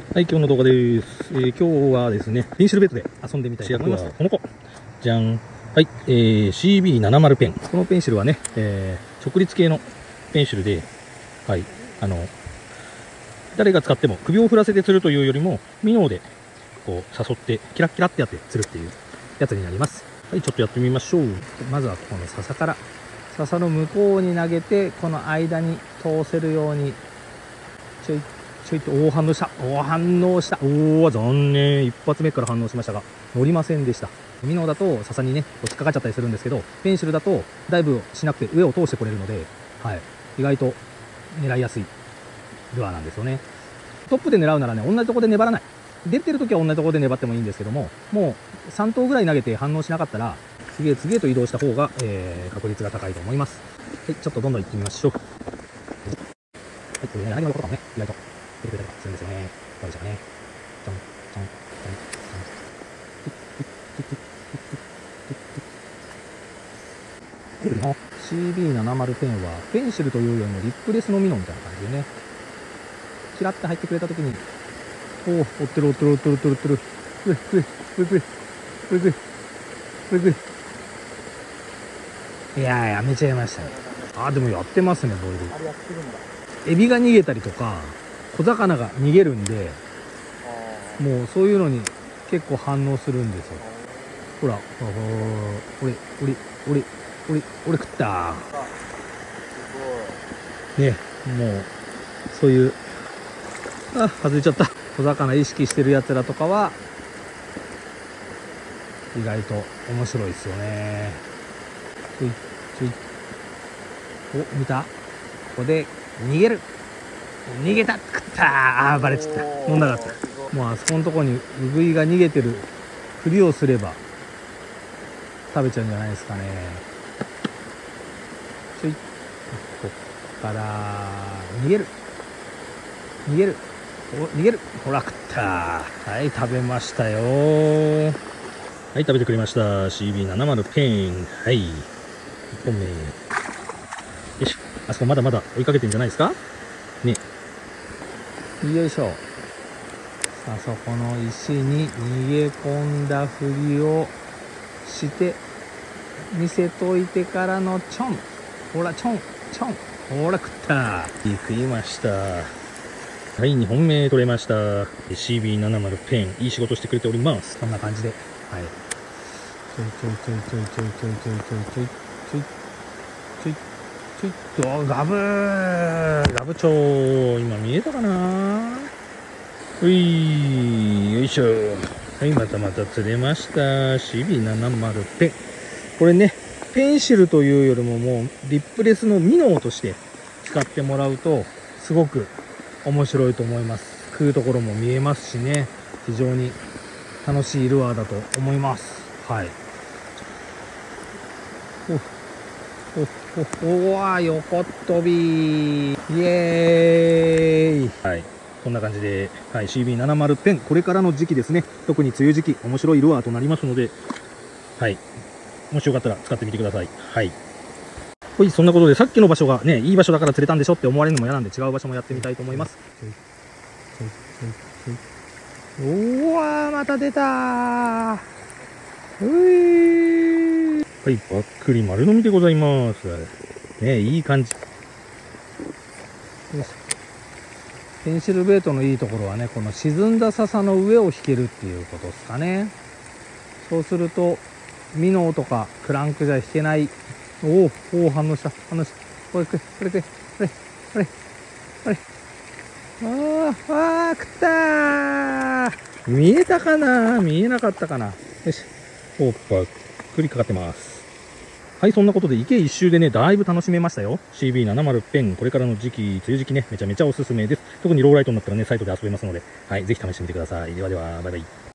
はい、今日の動画です。今日はですね、ペンシルベッドで遊んでみたいと思います。この子。じゃん。はい、CB70 ペン。このペンシルはね、直立系のペンシルで、はい、誰が使っても首を振らせて釣るというよりも、ミノーで、こう、誘って、キラッキラってやって釣るっていうやつになります。はい、ちょっとやってみましょう。まずはこの笹から、笹の向こうに投げて、この間に通せるように、ちょいと、反応した。残念。一発目から反応しましたが、乗りませんでした。ミノーだと笹にね、引っかかっちゃったりするんですけど、ペンシルだとダイブしなくて上を通してこれるので、はい。意外と狙いやすいルアーなんですよね。トップで狙うならね、同じとこで粘らない。出てる時は同じとこで粘ってもいいんですけども、もう3投ぐらい投げて反応しなかったら、次へと移動した方が、確率が高いと思います。はい、ちょっとどんどん行ってみましょう。はい、これね、何のことかもね、意外と。出てくれたりするんですよね。どうでしょうかね。ちょん、ちょん、ちょん、ちょん。CB70 ペンは、ペンシルというよりもリップレスのミノみたいな感じでね、キラって入ってくれたときに、追ってる。いやー、やめちゃいましたね。でもやってますね、ボイル。エビが逃げたりとか、小魚が逃げるんで、もうそういうのに結構反応するんですよ。ほら、俺食ったね、もう、そういう、外れちゃった。小魚意識してるやつらとかは、意外と面白いですよね。見た？ここで逃げる。逃げた、食った。バレちゃった。飲んなかった。もうあそこのとこにウグイが逃げてるふりをすれば食べちゃうんじゃないですかね。こっから逃げる。ほら食った。はい、食べましたよ。はい、食べてくれました。CB70 ペン。はい、1本目。よいしょ。あそこまだまだ追いかけてんじゃないですかね。よいしょ。あそこの石に逃げ込んだふりをして見せといてからのちょん。ほらちょん。ほら食った。食いました。はい、2本目取れました。CB70 ペン、いい仕事してくれております。こんな感じで、はい。ガブチョウ。今見えたかな。よいしょ。はい、また釣れました。CB70 ペン。これね、ペンシルというよりももうリップレスのミノーとして使ってもらうとすごく面白いと思います。食うところも見えますしね、非常に楽しいルアーだと思います。はい。横飛びイエーイ。はい。こんな感じで、はい、CB70 ペン、これからの時期ですね、特に梅雨時期、面白いルアーとなりますので、はい。もしよかったら使ってみてください。はい。はい、そんなことで、さっきの場所がね、いい場所だから釣れたんでしょって思われるのも嫌なんで、違う場所もやってみたいと思います。また出たー。はい、ばっくり丸飲みでございます。ね、いい感じ。ペンシルベイトのいいところはね、この沈んだ笹の上を引けるっていうことですかね。そうすると、ミノーとかクランクじゃ引けない。反応した。これ。食ったー。見えたかな？見えなかったかな？よし。ばっくりかかってます。はい、そんなことで池一周でね、だいぶ楽しめましたよ。CB70 ペン、これからの時期、梅雨時期ね、めちゃめちゃおすすめです。特にローライトになったらね、サイトで遊べますので、はい、ぜひ試してみてください。では、バイバイ。